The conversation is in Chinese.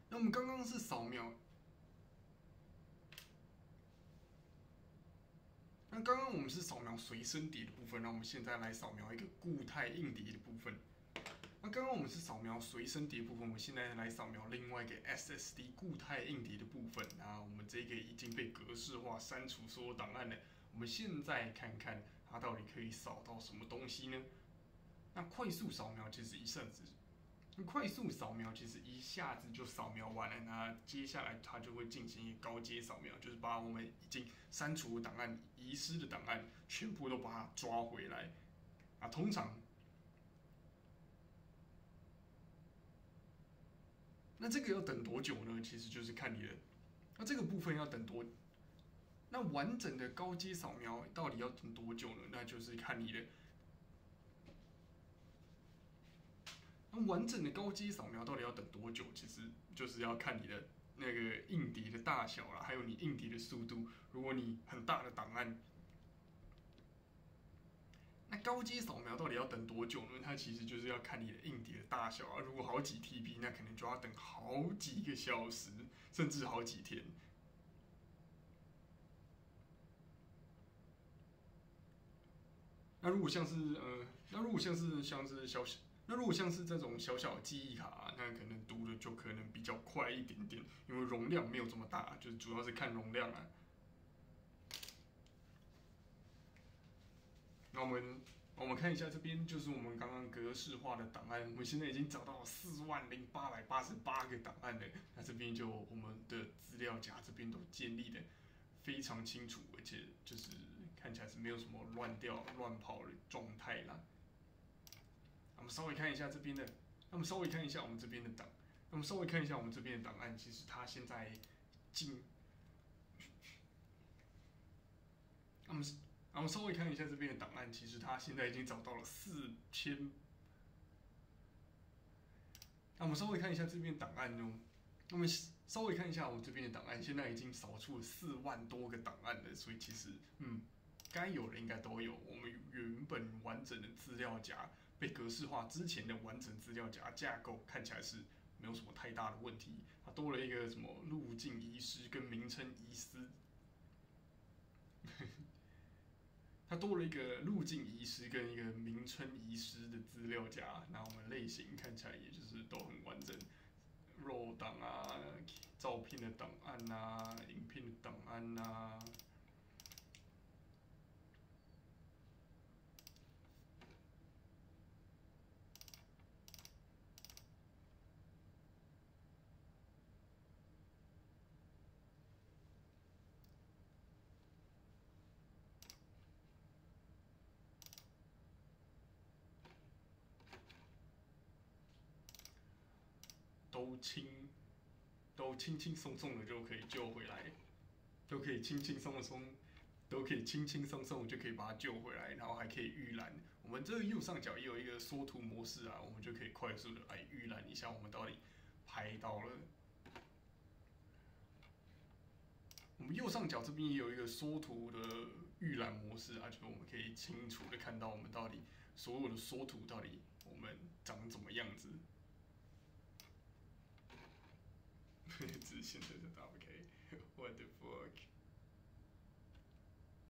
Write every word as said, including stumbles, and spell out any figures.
那我们刚刚是扫描，那刚刚我们是扫描随身碟的部分，那我们现在来扫描一个固态硬碟的部分。那刚刚我们是扫描随身碟部分，我们现在来扫描另外一个 S S D 固态硬碟的部分。那我们这个已经被格式化删除所有档案了，我们现在看看它到底可以扫到什么东西呢？那快速扫描其实一下子，快速扫描其实一下子就扫描完了，那接下来它就会进行一个高阶扫描，就是把我们已经删除的档案、遗失的档案全部都把它抓回来。啊，通常，那这个要等多久呢？其实就是看你的，那这个部分要等多，那完整的高阶扫描到底要等多久呢？那就是看你的。那完整的高阶扫描到底要等多久？其实就是要看你的那个硬碟的大小啦，还有你硬碟的速度。如果你很大的档案，那高阶扫描到底要等多久呢？它其实就是要看你的硬碟的大小啊。如果好几 T B，那可能就要等好几个小时，甚至好几天。那如果像是呃，那如果像是像是小那如果像是这种小小的记忆卡、啊，那可能读的就可能比较快一点点，因为容量没有这么大，就是主要是看容量啊。那我们我们看一下这边，就是我们刚刚格式化的档案，我们现在已经找到了四万零八百八十八个档案了。那这边就我们的资料夹这边都建立的非常清楚，而且就是看起来是没有什么乱掉、乱跑的状态啦。我们稍微看一下这边的，那我们稍微看一下我们这边的档，那我们稍微看一下我们这边的档案，其实它现在进，那我们我们稍微看一下这边的档案，其实它现在已经找到了四千，那我们稍微看一下这边档案哦，那我们稍微看一下我们这边的档案，现在已经扫出了四万多个档案了，所以其实嗯。该有的应该都有。我们原本完整的资料夹被格式化之前的完整资料夹架构看起来是没有什么太大的问题。它多了一个什么路径遗失跟名称遗失，它多了一个路径遗失跟一个名称遗失的资料夹。那我们类型看起来也就是都很完整。肉档啊，照片的档案啊，影片的档案啊。都轻都轻轻松松的就可以救回来，都可以轻轻松松，都可以轻轻松松就可以把它救回来，然后还可以预览。我们这个右上角也有一个缩图模式啊，我们就可以快速的来预览一下我们到底拍到了。我们右上角这边也有一个缩图的预览模式啊，就是我们可以清楚的看到我们到底所有的缩图到底我们长怎么样子。只是现在的 W K，what the fuck？